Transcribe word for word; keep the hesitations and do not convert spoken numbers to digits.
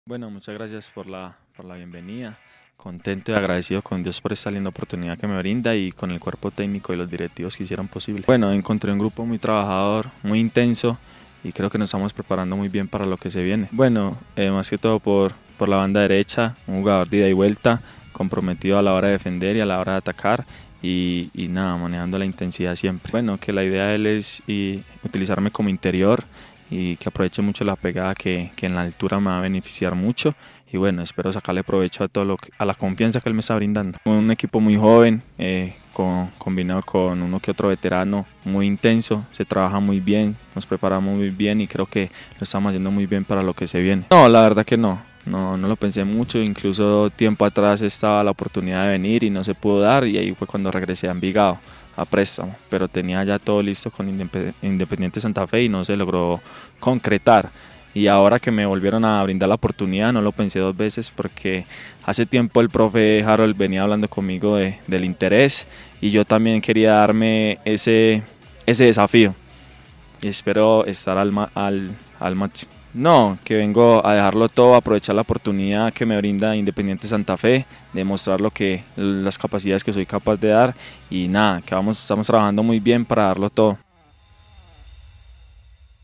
Bueno, muchas gracias por la, por la bienvenida. Contento y agradecido con Dios por esta linda oportunidad que me brinda y con el cuerpo técnico y los directivos que hicieron posible. Bueno, encontré un grupo muy trabajador, muy intenso y creo que nos estamos preparando muy bien para lo que se viene. Bueno, eh, más que todo por, por la banda derecha, un jugador de ida y vuelta, comprometido a la hora de defender y a la hora de atacar. Y, y nada, manejando la intensidad siempre. Bueno, que la idea de él es y, utilizarme como interior y que aproveche mucho la pegada que, que en la altura me va a beneficiar mucho y bueno, espero sacarle provecho a todo lo que, a la confianza que él me está brindando. Un equipo muy joven, eh, con, combinado con uno que otro veterano, muy intenso, se trabaja muy bien, nos preparamos muy bien y creo que lo estamos haciendo muy bien para lo que se viene. No, la verdad que no. No, no lo pensé mucho, incluso tiempo atrás estaba la oportunidad de venir y no se pudo dar y ahí fue cuando regresé a Envigado a préstamo, pero tenía ya todo listo con Independiente Santa Fe y no se logró concretar. Y ahora que me volvieron a brindar la oportunidad no lo pensé dos veces porque hace tiempo el profe Harold venía hablando conmigo de, del interés y yo también quería darme ese, ese desafío y espero estar al, al, al máximo. No, que vengo a dejarlo todo, a aprovechar la oportunidad que me brinda Independiente Santa Fe, demostrar lo que, las capacidades que soy capaz de dar y nada, que vamos, estamos trabajando muy bien para darlo todo.